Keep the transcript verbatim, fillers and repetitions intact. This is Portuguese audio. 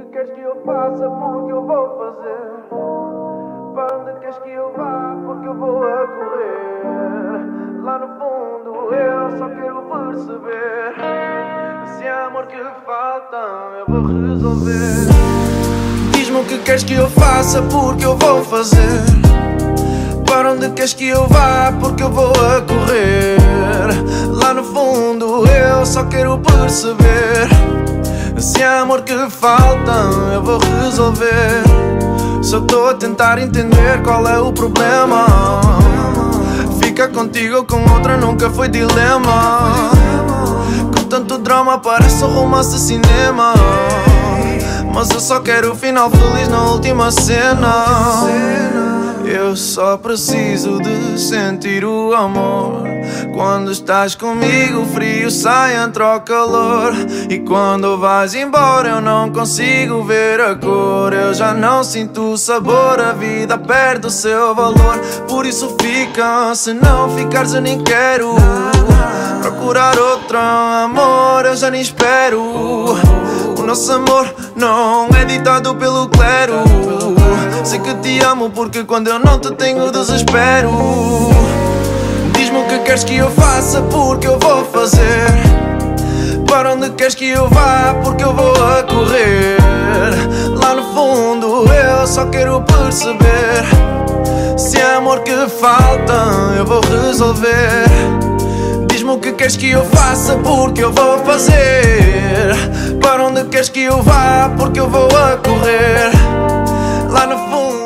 queres que eu faça? Porque eu vou fazer. Para onde queres que eu vá? Porque eu vou a correr. Lá no fundo eu só quero perceber se é amor que falta eu vou resolver. Diz-me o que queres que eu faça, porque eu vou fazer. Para onde queres que eu vá? Porque eu vou a correr. Lá no fundo eu só quero perceber se é amor que falta eu vou resolver. Só estou a tentar entender qual é o problema. Ficar contigo ou com outra nunca foi dilema. Com tanto drama parece um romance de cinema, mas eu só quero o final feliz na última cena. Eu só preciso de sentir o amor. Quando estás comigo o frio sai, entra o calor. E quando vais embora eu não consigo ver a cor. Eu já não sinto o sabor, a vida perde o seu valor. Por isso fica, se não ficares eu nem quero procurar outro amor, eu já nem espero. O nosso amor não é ditado pelo clero. Sei que te amo porque quando eu não te tenho desespero. Diz-me o que queres que eu faça, porque eu vou fazer. Para onde queres que eu vá? Porque eu vou a correr. Lá no fundo eu só quero perceber se é amor que falta eu vou resolver. Diz-me o que queres que eu faça, porque eu vou fazer. Para onde queres que eu vá? Porque eu vou a correr. Lá no fundo